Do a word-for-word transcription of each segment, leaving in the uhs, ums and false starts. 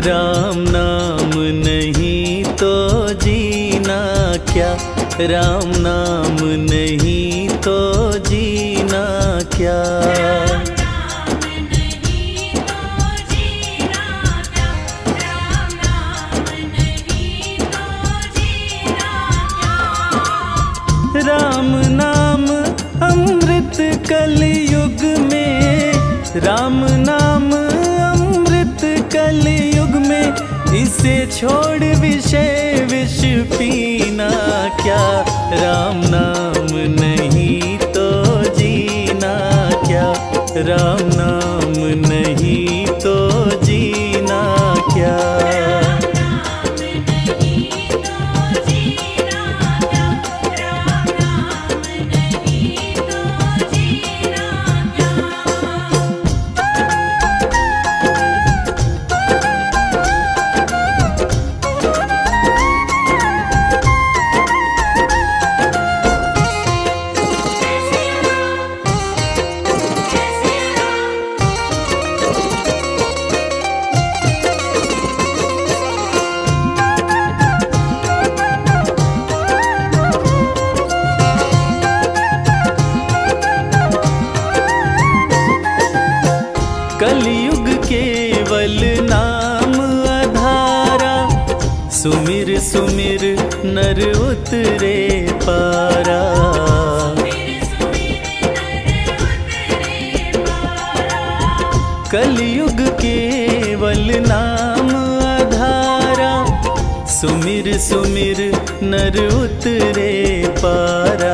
राम नाम नहीं तो जीना क्या, राम नाम नहीं तो जीना क्या। राम नाम अमृत कलयुग में, राम नाम अमृत कलयुग में, इसे छोड़ विषय विष पीना क्या, राम नाम नहीं तो जीना क्या, राम नाम नहीं तो जीना क्या। कलयुग केवल नाम आधारा, सुमिर सुमिर नर उतरे पारा। कलयुग केवल नाम आधारा, सुमिर सुमिर नर उतरे पारा।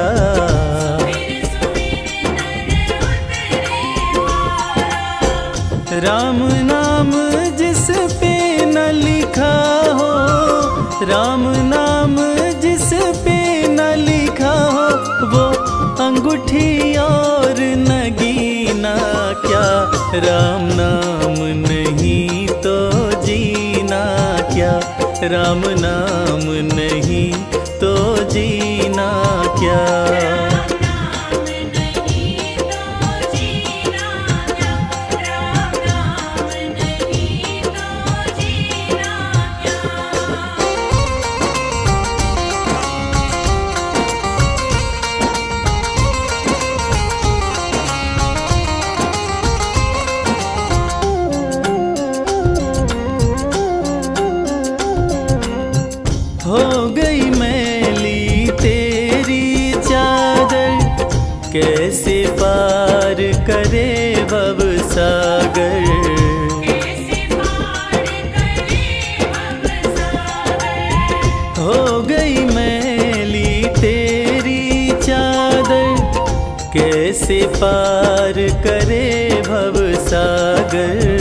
राम नाम जिस पे न लिखा हो, राम नाम जिस पे न लिखा हो, वो अंगूठी और नगीना क्या, राम नाम नहीं तो जीना क्या, राम नाम नहीं तो जीना क्या। हो गई मैली तेरी चादर, कैसे पार करे भव सागर। हो गई मैली तेरी चादर, कैसे पार करे भव सागर।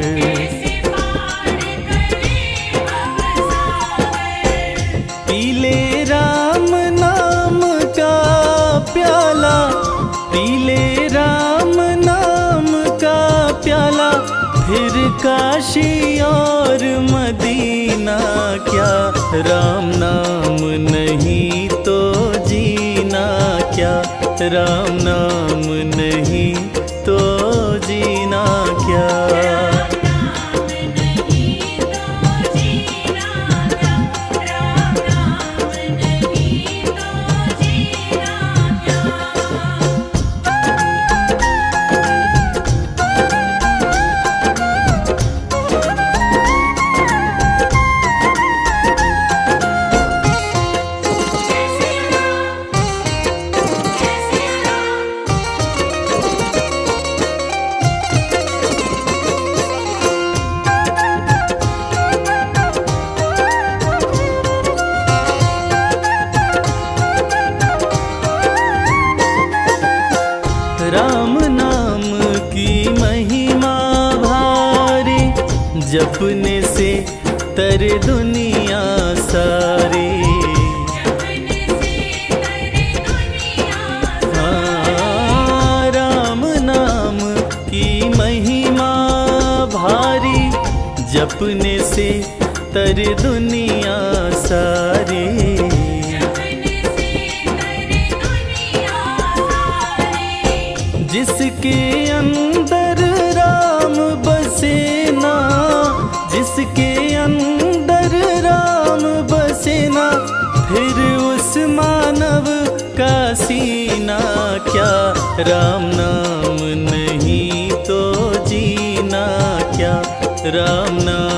पीले राम नाम का प्याला, पीले राम नाम का प्याला, फिर काशी और मदीना क्या, राम नाम नहीं तो जीना क्या, राम नाम नहीं तो जीना क्या। राम नाम की महिमा भारी, जपने से तर दुनिया सारी। हाँ, राम नाम की महिमा भारी, जपने से तर दुनिया सारी। जिसके अंदर राम बसे ना, जिसके सीना क्या, राम नाम नहीं तो जीना क्या, राम नाम